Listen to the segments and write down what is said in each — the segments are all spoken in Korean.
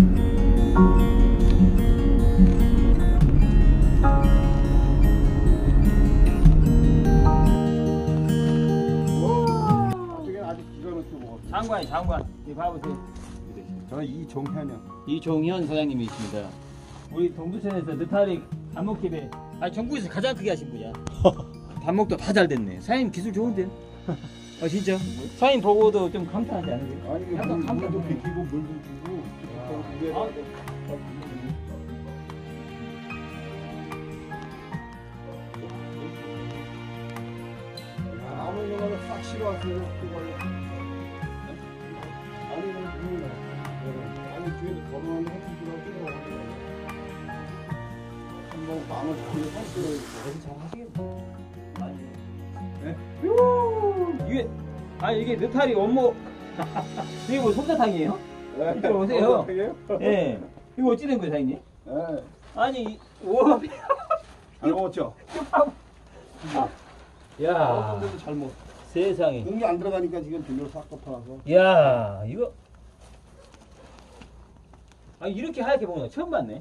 장관, 이 봐보세요. 저는 이종현이요. 이종현 사장님이십니다. 우리 동두천에서 느타리 단목집에 전국에서 가장 크게 하신 분이야. 단목도 다 잘 됐네. 사장님 기술 좋은데? 진짜? 사장님 보고도 좀 감탄하지 않으세요? 아니 물도 비키고 물도 주고. 아무 거는 싹 싫어하세요. 아니 뒤에서 걸어오는 햇빛이라고 뛰어가고 한번 마음을 잡고 샀어요. 잘 하시겠네. 네? 이게 느타리 원목. 이게 뭐 솜사탕이에요? 이쪽으로 오세요. 예. 이거 어찌 된 거예요, 사장님? 네. 아니, 와. 잘 먹었죠? 야. 근데도 잘 먹. 세상에. 공기 안 들어가니까 지금 비료 싹 덮어놔서. 야, 이거. 이렇게 하얗게 먹는 거 처음 봤네.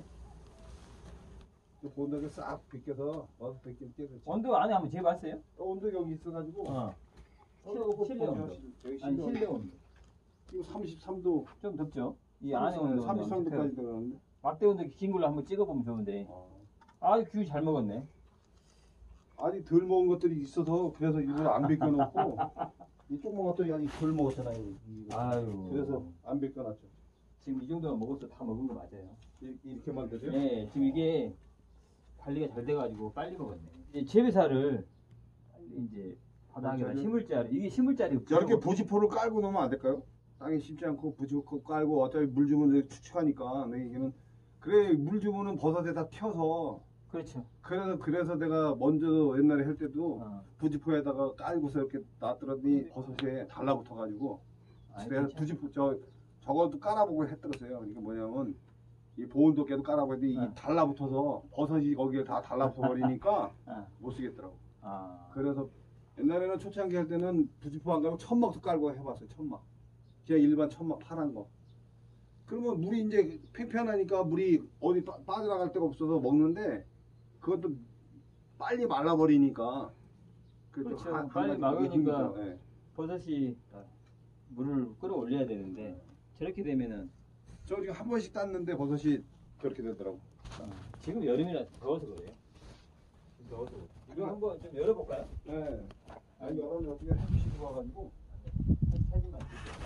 본드를 싹 벗겨서 어서 벗길 때 온도 안에 한번 재봤어요? 온도 여기 있어가지고. 실내 온도. 아니 실내 온도. 이거 33도. 좀 덥죠? 이 안에 온도. 33도까지 들어가는데. 막대 온도 긴 걸로 한번 찍어보면 좋은데. 귤 잘 먹었네. 아직 덜 먹은 것들이 있어서 그래서 일부러 안 벗겨놓고 이 조그만 것들이 아직 덜 먹었잖아요. 아유. 그래서 안 벗겨놨죠. 지금 이 정도만 먹어서 다 먹은 거 맞아요. 이렇게만 되죠? 네, 지금 이게 관리가 잘 돼가지고 빨리 먹었네. 이제 재배사를 빨리 이제 바닥에다 심을 자리, 이게 심을 자리 저렇게 부지포를 깔고 놓으면 안 될까요? 땅에 심지 않고 부지포 깔고 어차피 물 주면 추측하니까 이게는 그래 물 주면은 버섯에다 튀어서. 그렇죠. 그래서 내가 먼저 옛날에 할 때도 부지포에다가 깔고서 이렇게 놔두더니 버섯에 달라붙어가지고 그래서 부지포 저것도 깔아보고 했더라고요. 이게 뭐냐면 이 보온도깨도 깔아보는데 이 달라붙어서 버섯이 거기에 다 달라붙어 버리니까 못 쓰겠더라고. 그래서 옛날에는 초창기 할 때는 부지포 안 깔고 천막도 깔고 해봤어요. 천막. 그냥 일반 천막 파란 거. 그러면 물이 이제 팽팽하니까 물이 어디 빠져나갈 데가 없어서 먹는데 그것도 빨리 말라버리니까. 그렇죠. 빨리 막으니까 네. 버섯이 물을 끌어올려야 되는데 저렇게 되면은 저 지금 한 번씩 땄는데 버섯이 저렇게 되더라고. 지금 여름이라 더워서 그래요. 더워서 그래요. 이거 한번 좀 열어볼까요? 네. 아니 열어면 어떻게 햇빛이 들어와가지고 사진만 찍을게요.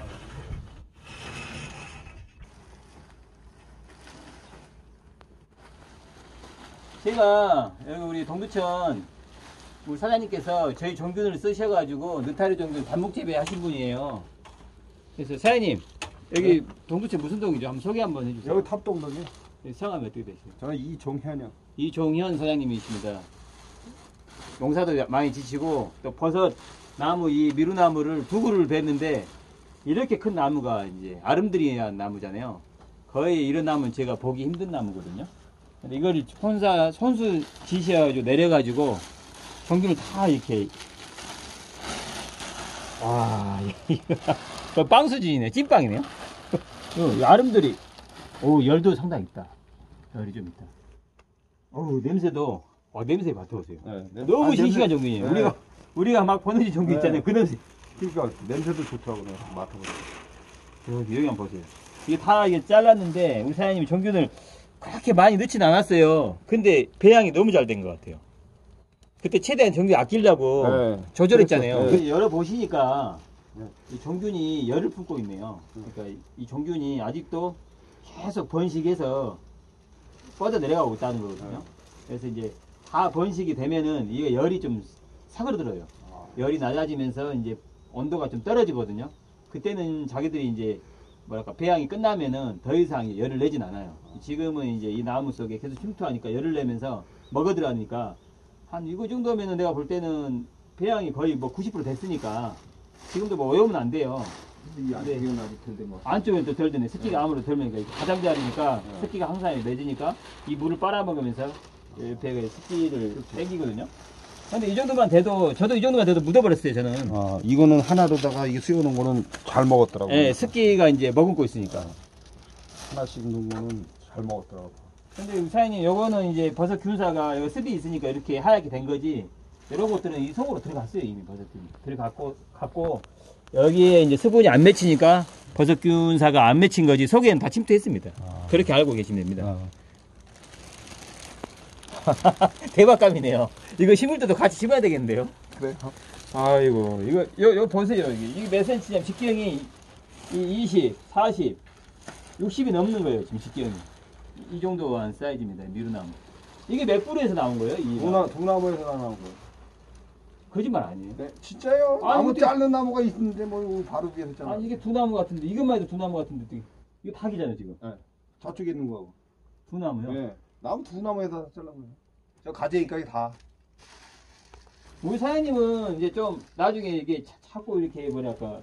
제가 여기 우리 동두천 우리 사장님께서 저희 종균을 쓰셔가지고 느타리 종균 단목 재배 하신 분이에요. 그래서 사장님 여기 동두천 무슨 동이죠? 한번 소개 한번 해주세요. 여기 탑동동이. 성함이 어떻게 되시죠? 저는 이종현이요. 이종현 사장님이십니다. 농사도 많이 지시고 또 버섯 나무 이 미루나무를 두 그루를 뱄는데 이렇게 큰 나무가 이제 아름드리한 나무잖아요. 거의 이런 나무는 제가 보기 힘든 나무거든요. 근데 이걸 손수 지셔가지고 내려가지고 종균을 다 이렇게 와 이거 빵 수준이네. 찐빵이네요. 아름드리. 오 열도 상당히 있다. 열이 좀 있다. 어우 냄새도 냄새 맡아보세요. 네, 너무 싱싱한 종균이에요. 네. 우리가 막 버너지 종균 있잖아요. 그 냄새. 그러니까 냄새도 좋더라고요. 맡아보세요. 여기 한번 보세요. 이게 다 이게 잘랐는데 우리 사장님이 종균을 그렇게 많이 넣진 않았어요. 근데 배양이 너무 잘 된 것 같아요. 그때 최대한 종균 아끼려고 네. 조절했잖아요. 그렇죠. 네. 열어보시니까 이 종균이 열을 품고 있네요. 그러니까 이 종균이 아직도 계속 번식해서 뻗어 내려가고 있다는 거거든요. 그래서 이제 다 번식이 되면은 이게 열이 좀 사그러들어요. 열이 낮아지면서 이제 온도가 좀 떨어지거든요. 그때는 자기들이 이제 뭐랄까 배양이 끝나면은 더 이상 열을 내진 않아요. 지금은 이제 이 나무 속에 계속 침투하니까 열을 내면서 먹어 들어가니까 한 이거 정도면은 내가 볼 때는 배양이 거의 뭐 90% 됐으니까 지금도 뭐 오염은 안 돼요. 이 안쪽에는 아직 덜 된 것 같아요. 안쪽에는 또 덜 되네. 습기가 아무래도 덜 되니까 가장자리니까 습기가 항상 내지니까 이 물을 빨아먹으면서 옆에 습기를 땡기거든요. 근데 이 정도만 돼도 저도 이 정도만 돼도 묻어버렸어요. 저는. 이거는 하나로다가 이 씌워놓은 거는 잘 먹었더라고요. 네, 습기가 이제 머금고 있으니까. 하나씩 넣으면은 잘 먹었더라고. 근데 사장님 요거는 이제 버섯 균사가 여기 습이 있으니까 이렇게 하얗게 된 거지. 이런 것들은 이 속으로 들어갔어요. 이미 버섯들이 들어갔고 여기에 이제 수분이 안 맺히니까 버섯 균사가 안 맺힌 거지 속에는 다 침투했습니다. 그렇게 알고 계시면 됩니다. 대박감이네요. 이거 심을 때도 같이 심어야 되겠는데요? 그래. 아이고 이거 요 보세요. 이게 몇 센치냐면 직경이 20, 40, 60이 넘는 거예요. 지금 직경이 이 정도 한 사이즈입니다. 미루나무. 이게 몇 뿌리에서 나온 거예요? 동나무에서 나온 거. 거짓말 아니에요? 네, 진짜요? 아니, 나무 어떻게- 자른 나무가 있는데 뭐 바로 위에서 잘라. 아니 이게 두 나무 같은데 이것만 해도 두 나무 같은데 이거 닭이잖아요 지금. 저쪽에 있는 거하고. 두 나무요? 네. 나무 두 나무에서 잘라 거예요. 저 가재기까지 다. 우리 사장님은 이제 좀 나중에 이게 자꾸 이렇게 뭐랄까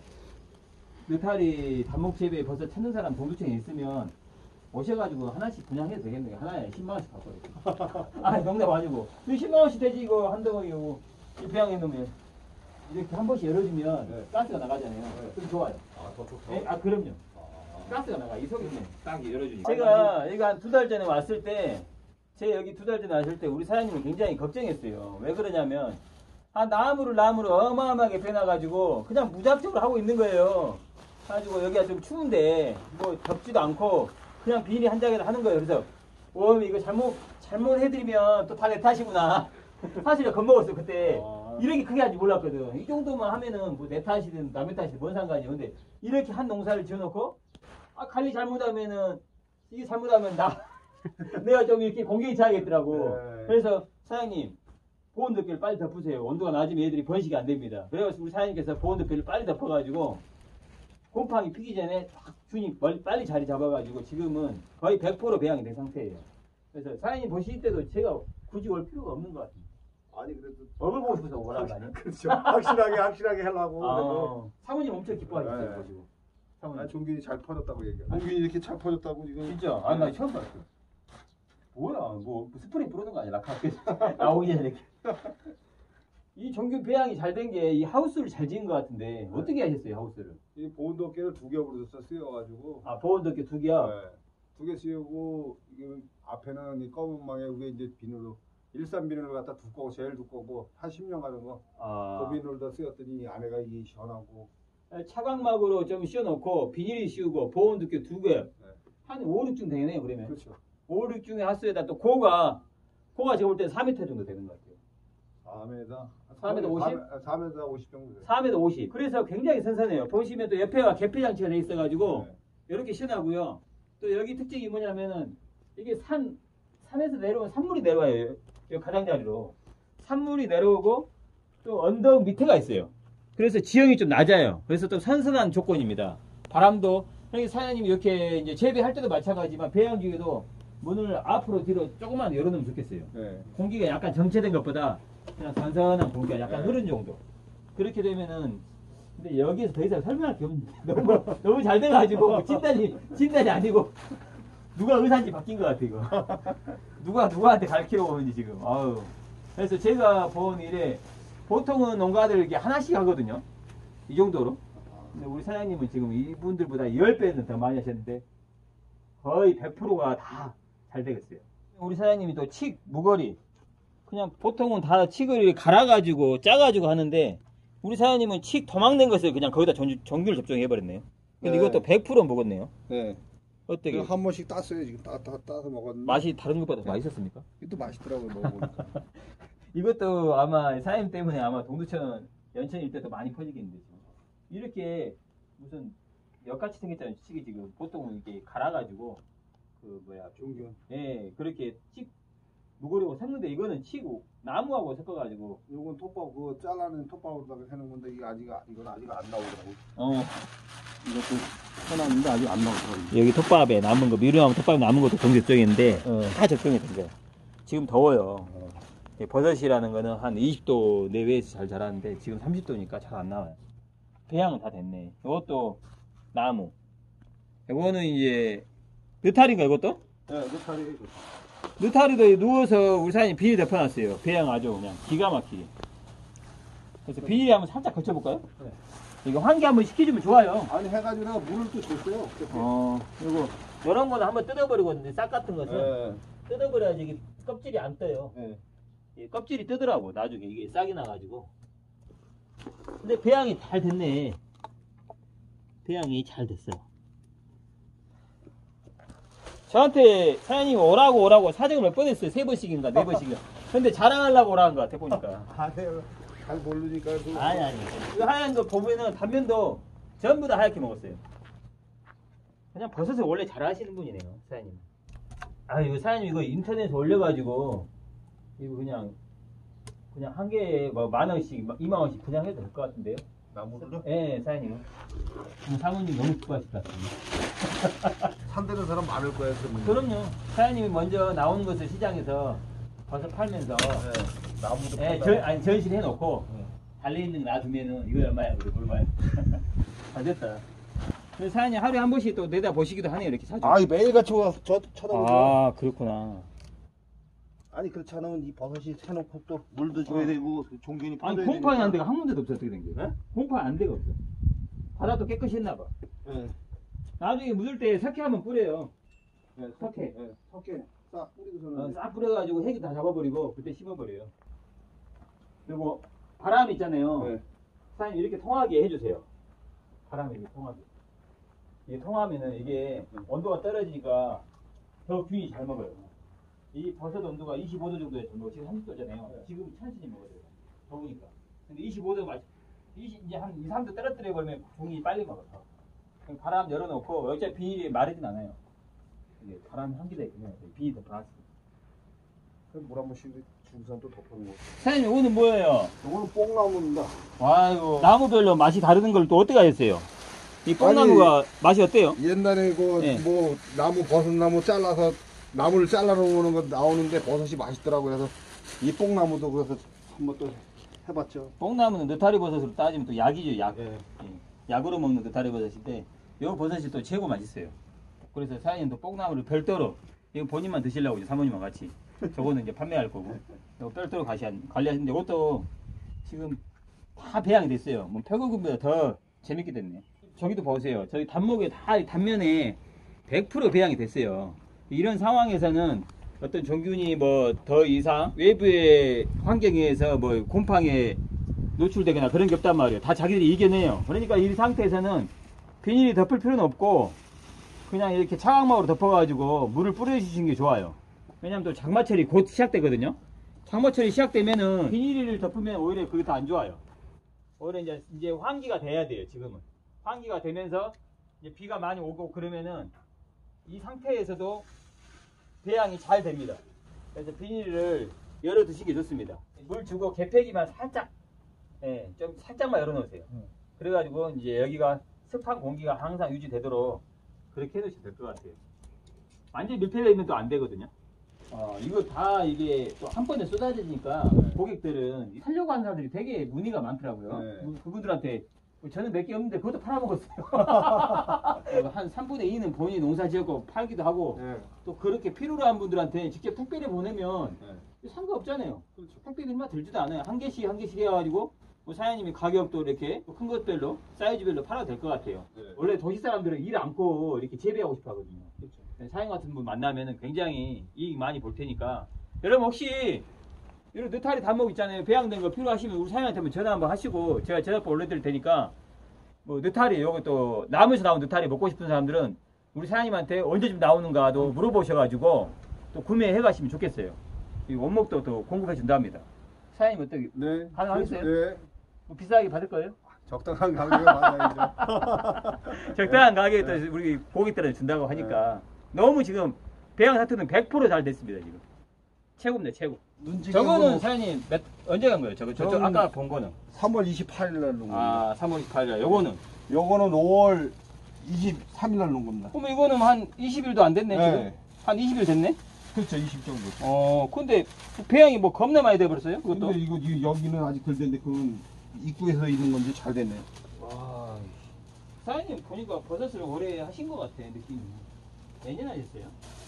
느타리 단목재배 버섯 찾는 사람 동두천에 있으면 오셔가지고 하나씩 분양해도 되겠네요. 하나에 10만원씩 받거든요. 아니 농담 아니고 이거 10만원씩 되지 이거 한 덩어리 이거 이 배양해 놓으면 이렇게 한 번씩 열어주면 네. 가스가 나가잖아요. 그럼 좋아요. 더 좋다. 예? 아 그럼요. 가스가 나가 이 속에 딱 열어주니까. 제가 이거 한 두 달 전에 왔을 때 제 여기 두 달 전에 왔을 때 우리 사장님이 굉장히 걱정했어요. 왜 그러냐면 나무를 어마어마하게 빼놔가지고 그냥 무작정으로 하고 있는 거예요. 그래가지고 여기가 좀 추운데 뭐 덥지도 않고 그냥 비닐이 한 장에다 하는 거예요. 그래서 이거 잘못 해드리면 또 다 내 탓이구나. 사실 겁먹었어요 그때. 이렇게 크게 하지 몰랐거든. 이 정도만 하면은 뭐 내 탓이든 남의 탓이든 뭔 상관이야. 근데 이렇게 한 농사를 지어놓고 관리 잘못하면은 이게 잘못하면 내가 좀 이렇게 공격이 차야겠더라고. 네. 그래서 사장님 보온덮개를 빨리 덮으세요. 온도가 낮으면 애들이 번식이 안 됩니다. 그래서 우리 사장님께서 보온덮개를 빨리 덮어가지고 곰팡이 피기 전에 딱 균이 빨리 자리 잡아가지고 지금은 거의 100% 배양이 된 상태예요. 그래서 사장님 보실 때도 제가 굳이 올 필요가 없는 것 같아요. 아니 그래도 얼굴 보고 싶어서 오라는 거 아니에요? 그렇죠. 확실하게 하려고. 그래도. 사모님 엄청 기뻐하셨어요. 네. 보시고. 사모님. 아, 종균이 잘 퍼졌다고 얘기해. 종균이 이렇게 잘 퍼졌다고 지금. 진짜? 아니 나 처음 봤어. 뭐야 뭐 스프레이 뿌리는 거 아니야? 라카페 나오기 전에 이렇게. 이 정규 배양이 잘 된 게 이 하우스를 잘 지은 것 같은데 어떻게 하셨어요 하우스를? 이 보온덮개를 두 겹으로 쓰여가지고. 아 보온덮개 두 개야? 네. 두 개 쓰고 이게 앞에는 이 검은 망에 위에 이제 비닐로 일산 비닐을 갖다 두꺼워 제일 두꺼고 한 10년 가는 거. 그 비닐을 다 쓰였더니 안에가 이게 시원하고. 차광막으로 좀 씌워놓고 비닐이 씌우고 보온덮개 두 개. 한 5, 6중 되네요 그러면. 그렇죠. 5, 6중에 하수에다 또 고가 제가 볼 때 4m 정도 되는 것 같아요. 4m? 4m 50? 4m 50 정도 돼요. 4m 50. 그래서 굉장히 선선해요. 보시면 또 옆에가 개폐 장치가 돼 있어가지고 이렇게 시원하고요. 또 여기 특징이 뭐냐면은 이게 산에서 내려오면 산물이 내려와요. 여기 가장자리로. 산물이 내려오고 또 언덕 밑에가 있어요. 그래서 지형이 좀 낮아요. 그래서 또 선선한 조건입니다. 바람도 여기 사장님이 이렇게 이제 재배할 때도 마찬가지지만 배양 중에도 문을 앞으로 뒤로 조금만 열어놓으면 좋겠어요. 네. 공기가 약간 정체된 것보다 그냥 선선한 공기가 약간 네. 흐른 정도. 그렇게 되면은 근데 여기에서 더 이상 설명할 게 없는데 너무 잘 돼가지고 진단이 아니고 누가 의사인지 바뀐 것 같아 이거. 누가 누구한테 가르치러 오는지 지금. 아유. 그래서 제가 본 일에 보통은 농가들 이렇게 하나씩 하거든요. 이 정도로. 근데 우리 사장님은 지금 이분들보다 10배는 더 많이 하셨는데 거의 100%가 다 잘 되겠어요. 우리 사장님이 또 무거리 그냥 보통은 다 칡을 갈아가지고 짜가지고 하는데 우리 사장님은 도망낸 것을 그냥 거기다 정균을 접종해버렸네요. 근데 네. 이것도 100% 먹었네요. 네. 어떻게? 한 번씩 땄어요. 지금 따서 먹었는데. 맛이 다른 것보다 맛있었습니까? 이것도 맛있더라고요. 먹어보니까. 이것도 아마 사장님 때문에 아마 동두천 연천 일대도 많이 퍼지겠는데 지금. 이렇게 무슨 역같이 생겼잖아요. 칡이 지금 보통은 이렇게 갈아가지고 종균. 예 그렇게 무거리고 섞는데 이거는 치고 나무하고 섞어가지고 요건 톱밥 그거 잘라낸 톱밥으로다가 해놓은 건데 이건 아직 안 나오더라고. 이것도 해놨는데 아직 안 나오더라고. 여기 톱밥에 남은 거 미루나무 톱밥에 남은 것도 동시 적정인데 다 적정이 된 거예요. 지금 더워요. 버섯이라는 거는 한 20도 내외에서 잘 자라는데 지금 30도니까 잘 안 나와요. 배양은 다 됐네. 이것도 나무. 이거는 이제 느타리인가 이것도? 네, 느타리. 느타리도 누워서 우리 사장님 비닐 덮어놨어요. 배양 아주 그냥 기가 막히게. 그래서 비닐에 한번 살짝 거쳐볼까요? 네. 이거 환기 한번 시켜주면 좋아요. 아니 해가지고 내가 물을 또 줬어요. 이거 이런 거는 한번 뜯어버리거든요. 싹 같은 것은 예. 뜯어버려야지 이게 껍질이 안 떠요. 예. 이 껍질이 뜨더라고 나중에 이게 싹이 나가지고. 근데 배양이 잘 됐네. 배양이 잘 됐어요. 저한테 사장님이 오라고 사정을 몇 번 했어요. 3번씩인가 4번씩인가. 근데 자랑하려고 오라는 것 같아 보니까. 아니요. 잘 모르니까. 아니. 이 하얀 거 보면은 단면도 전부 다 하얗게 먹었어요. 그냥 버섯을 원래 잘 하시는 분이네요, 사장님. 아, 이거 사장님 이거 인터넷에 올려가지고 이거 그냥 한 개에 뭐 10,000원씩, 20,000원씩 그냥 해도 될 것 같은데요? 나무를요? 예, 사장님. 사모님 너무 기뻐하실 것 같습니다. 산대는 사람 많을 거예요. 그럼요. 사장님이 먼저 나오는 것을 시장에서 버섯 팔면서 나무도 예, 전시를 해놓고 달려있는 거 놔두면은 이거 얼마야? 그래 얼마야? 잘 됐다. 그래서 사장님 하루에 한 번씩 또 내다 보시기도 하네요. 이렇게 자주. 아, 매일같이 와서 저 쳐다보죠. 아, 그렇구나. 아니 그렇지 않으면 이 버섯이 새놓고 또 물도 줘야 되고 종균이 아니 퍼져야 홈파이 안 되니까. 데가 한 군데도 없어. 어떻게 된 거야? 네? 홈파이 안 데가 없어. 바다도 깨끗이 했나 봐. 예. 나중에 묻을 때 석회 한번 뿌려요. 예, 석회. 예, 석회 싹 뿌리고서는 싹 뿌려가지고 핵이 다 잡아버리고 그때 심어버려요. 그리고 바람 있잖아요. 네. 사장님 이렇게 통하게 해주세요. 바람이 이렇게 통하게. 이게 통하면은 이게 온도가 떨어지니까 더 균이 잘 먹어요. 이 버섯 온도가 25도 정도에 정도 지금 30도잖아요. 지금 천천히 먹어야 돼요. 더우니까. 근데 25도 이제 한 2, 3도 떨어뜨려 버리면 균이 빨리 먹어요. 그럼 바람 열어놓고 어차피 비닐이 마르진 않아요. 이게 바람이 한기다 있으면 비닐이 더 나왔어요. 그럼 물 한 번씩 중산 또 덮어놓고. 사장님 오늘 뭐예요? 이거는 뽕나무입니다. 아이고 나무별로 맛이 다르는 걸 또 어떻게 하셨어요? 이 뽕나무가 맛이 어때요? 옛날에 그 예. 뭐 나무 버섯나무 잘라서 나무를 잘라 놓는 거 나오는데 버섯이 맛있더라고요. 그래서 이 뽕나무도 그래서 한번 또 해봤죠. 뽕나무는 느타리 버섯으로 따지면 또 약이죠, 약. 예. 예. 약으로 먹는 느타리 버섯인데 요 버섯이 또 최고 맛있어요. 그래서 사장님도 뽕나무를 별도로 이거 본인만 드시려고 이제 사모님과 같이 저거는 이제 판매할 거고 이거 별도로 관리하시는데 이것도 지금 다 배양이 됐어요. 뭐 표고금보다 더 재밌게 됐네. 저기도 보세요. 저기 단목에 다 단면에 100% 배양이 됐어요. 이런 상황에서는 어떤 종균이 뭐 더 이상 외부의 환경에 의해서 뭐 곰팡이에 노출되거나 그런 게 없단 말이에요. 다 자기들이 이겨내요. 그러니까 이 상태에서는 비닐이 덮을 필요는 없고 그냥 이렇게 차광막으로 덮어가지고 물을 뿌려주시는 게 좋아요. 왜냐면 또 장마철이 곧 시작되거든요. 장마철이 시작되면은 비닐을 덮으면 오히려 그게 더 안 좋아요. 오히려 이제 환기가 돼야 돼요. 지금은 환기가 되면서 이제 비가 많이 오고 그러면은 이 상태에서도 배양이 잘 됩니다. 그래서 비닐을 열어 두시기 좋습니다. 물 주고 개폐기만 살짝, 예, 좀 살짝만 열어 놓으세요. 그래가지고 이제 여기가 습한 공기가 항상 유지되도록 그렇게 해두시면 될 것 같아요. 완전히 밀폐되면 또 안 되거든요. 이거 다 이게 또 한 번에 쏟아지니까 고객들은 살려고 하는 사람들이 되게 문의가 많더라고요. 네. 그분들한테 저는 몇 개 없는데 그것도 팔아먹었어요. 한 3분의 2는 본인이 농사 지었고 팔기도 하고 예. 또 그렇게 필요로 한 분들한테 직접 택배를 보내면 예. 상관없잖아요. 그렇죠. 택배비 얼마 들지도 않아요. 한 개씩 해가지고 뭐 사장님이 가격도 이렇게 큰 것별로 사이즈별로 팔아도 될 것 같아요. 네. 원래 도시 사람들은 일 않고 이렇게 재배하고 싶어 하거든요. 그렇죠. 사장님 같은 분 만나면 굉장히 이익 많이 볼 테니까 여러분 혹시 이런 느타리 단목 있잖아요. 배양된 거 필요하시면 우리 사장님한테 한번 전화 한번 하시고 제가 전화번호 올려드릴 테니까 뭐 느타리 요거 또 나무에서 나온 느타리 먹고 싶은 사람들은 우리 사장님한테 언제쯤 나오는가도 물어보셔가지고 또 구매해 가시면 좋겠어요. 이 원목도 또 공급해 준답니다. 사장님 어떻게 네. 가능하겠어요? 네. 뭐 비싸게 받을 거예요? 적당한 가격에 받아야죠. 적당한 가격에 또 우리 고객들한테 준다고 하니까 너무 지금 배양 상태는 100% 잘 됐습니다. 지금 최고입니다. 최고. 저거는 사장님 언제 간 거예요? 저거 저쪽 저는 아까 본 거는 3월 28일 날 놓은 겁니다. 3월 28일. 요거는 요거는 5월 23일 날 놓은 겁니다. 그럼 이거는 한 20일도 안 됐네. 네. 지금 한 20일 됐네. 그렇죠. 20 정도. 근데 배양이 뭐 겁나 많이 돼 버렸어요? 그것도. 근데 이거 여기는 아직 덜 됐는데 그건 입구에서 있는 건지 잘 됐네. 와. 사장님 보니까 버섯을 오래 하신 것 같아 느낌이. 몇 년 하셨어요?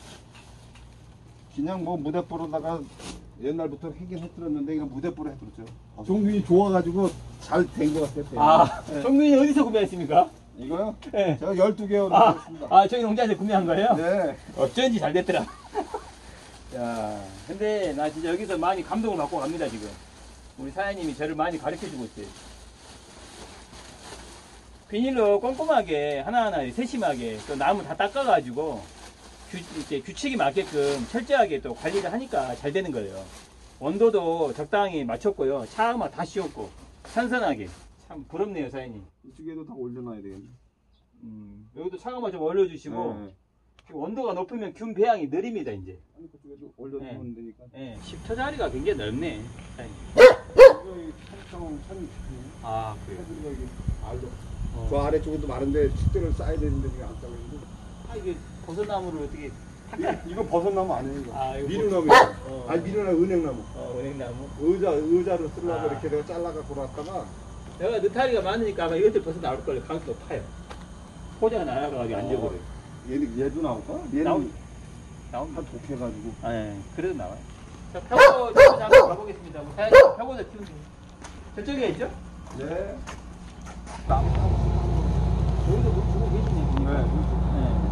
그냥 뭐 무대뽀로다가 옛날부터 하긴 했었는데 이거 무대뽀로 해들었죠. 종균이 좋아가지고 잘 된 것 같아요. 종균이 어디서 구매했습니까? 이거요? 네. 제가 12개월 아, 했습니다. 저희 농장에서 구매한 거예요? 네. 어쩐지 잘 됐더라. 야, 근데 나 진짜 여기서 많이 감동을 받고 갑니다, 지금. 우리 사장님이 저를 많이 가르쳐 주고 있어요. 비닐로 꼼꼼하게, 하나하나 세심하게, 또 나무 다 닦아가지고, 이렇게 규칙이 맞게끔 철저하게 또 관리를 하니까 잘 되는 거예요. 온도도 적당히 맞췄고요. 차음악 다 씌웠고, 선선하게. 참 부럽네요, 사장님. 이쪽에도 다 올려놔야 되겠네. 여기도 차가마 좀 올려주시고, 네. 온도가 높으면 균 배양이 느립니다, 이제. 아니 그쪽에도 올려놓으면 되니까. 예, 10초 자리가 굉장히 넓네. 사장님. 여기 천이 아, 그래요? 여기 알도. 저 아래쪽에도 많은데 식대를 쌓아야 되는데 지금 안 쌓고 있는데. 아, 이게 버섯나무를 어떻게. 이거 버섯나무 아니에요 이거. 아, 이거 미루나무야. 아니 미루나무 은행나무. 은행나무. 의자로 쓰려고 아. 이렇게 내가 잘라갖고 놨다가 내가 느타리가 많으니까 아마 이것들 벌써 나올 걸 가능성이 높아요. 포자가 날아가가지고 앉아버려. 얘도 나올까? 얘는 나옵니다. 한 독해가지고. 아, 예, 그래도 나와요. 자, 표고 좀 한번 가보겠습니다. 뭐, 사장님, 표고도 키우면 돼요. 저쪽에 있죠? 네. 여기도 뭐 주고 계시네. 네.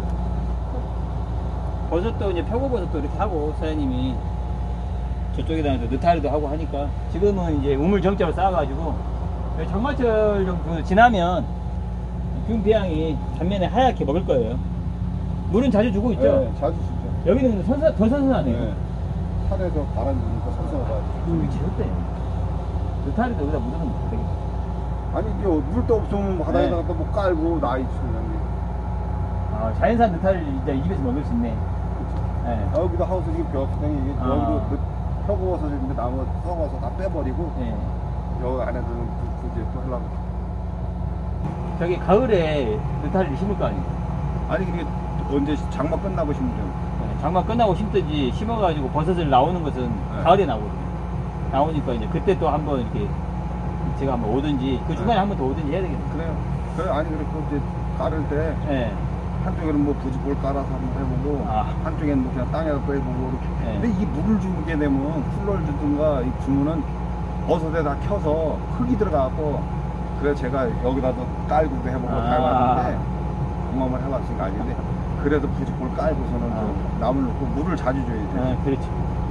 버섯도 이제 표고버섯도 이렇게 하고 사장님이 저쪽에다 느타리도 하고 하니까 지금은 이제 우물 정자로 쌓아가지고 장마철 정도 지나면 균 배양이 전면에 하얗게 먹을 거예요. 물은 자주 주고 있죠? 네, 자주 쓰죠. 여기는 더 선선하네요. 네. 산에서 바람 부니까 선선하다. 위치 좋대. 느타리도 여기다 묻어놓으면 되겠다. 아니 이게 물도 없으면 바닥에다가 또 뭐 깔고 나이 치는 아, 자연산 느타리를 이제 이 집에서 먹을 수 있네. 네. 여기도 하우스 이게 벽등이 이게 아. 여기도 펴고서는데 나무 썩어서 다 빼버리고 네. 여기 안에서는 굳이 또 하려고. 저기 가을에 느타리를 심을 거 아니에요? 아니 이게 언제 장마 끝나고 심으면 네, 장마 끝나고 심든지 심어가지고 버섯을 나오는 것은 가을에 나오거든요. 나오니까 이제 그때 또 한번 이렇게 제가 한번 오든지 그 중간에 한번 더 오든지 해야 되겠네요. 그래요. 그래 아니 그래 그 이제 깔을 때 네. 한쪽에는 뭐 부지볼 깔아서 한번 해보고 아. 한쪽에는 뭐 그냥 땅에다 또 해보고 이렇게. 네. 근데 이 물을 주게 되면 쿨러를 주든가 이 주면은 버섯에다 켜서 흙이 들어가고 그래서 제가 여기다도 깔고도 해보고 아. 다 해봤는데 경험을 해봤으니까 알겠는데 그래도 부지볼 깔고서는 좀 나물 넣고 물을 자주 줘야 돼. 네, 그렇죠.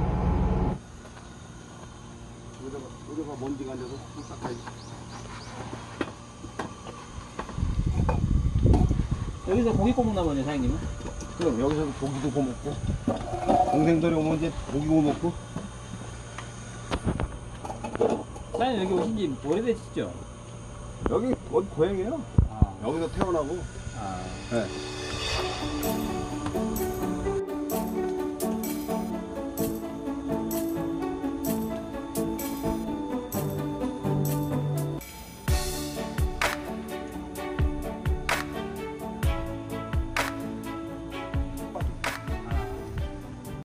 여기다가 먼지가 앉아서 싹 여기서 고기 굽나 보네, 사장님은? 그럼 여기서도 고기도 구워 먹고 동생들이 오면 이제 고기 구워 먹고. 사장님 여기 오신 지 오래되셨죠? 여기 어디 고향이에요? 아. 여기서 태어나고. 아. 네.